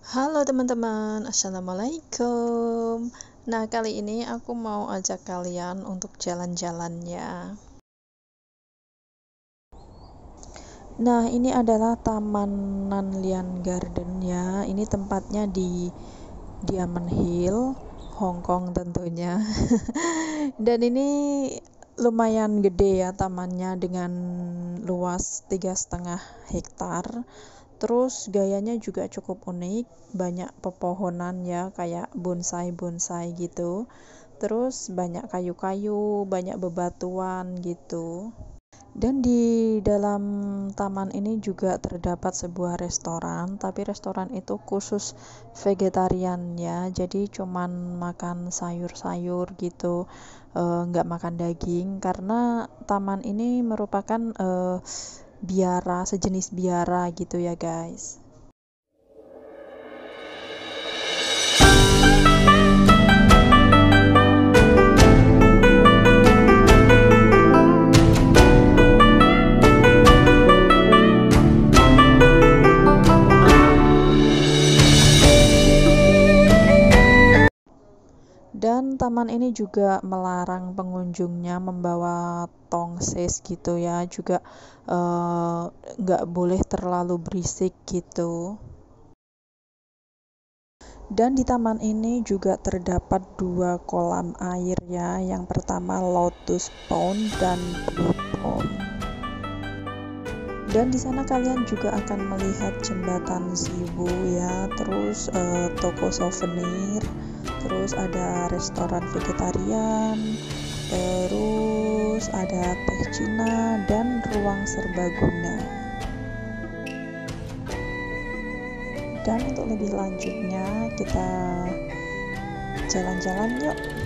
Halo teman-teman, assalamualaikum. Nah, kali ini aku mau ajak kalian untuk jalan-jalan ya. Nah, ini adalah Taman Nanlian Garden ya. Ini tempatnya di Diamond Hill, Hong Kong tentunya. Dan ini lumayan gede ya tamannya dengan luas 3,5 hektar. Terus gayanya juga cukup unik, banyak pepohonan ya kayak bonsai-bonsai gitu. Terus banyak kayu-kayu, banyak bebatuan gitu. Dan di dalam taman ini juga terdapat sebuah restoran, tapi restoran itu khusus vegetarian ya. Jadi cuman makan sayur-sayur gitu, nggak makan daging karena taman ini merupakan biara, sejenis biara gitu ya guys. Dan taman ini juga melarang pengunjungnya membawa tongses gitu ya, juga nggak boleh terlalu berisik gitu. Dan di taman ini juga terdapat 2 kolam air ya, yang pertama Lotus Pond dan Blue Pond. Dan di sana kalian juga akan melihat jembatan Zibu ya, terus toko souvenir, terus ada restoran vegetarian, terus ada teh Cina dan ruang serbaguna. Dan untuk lebih lanjutnya kita jalan-jalan yuk.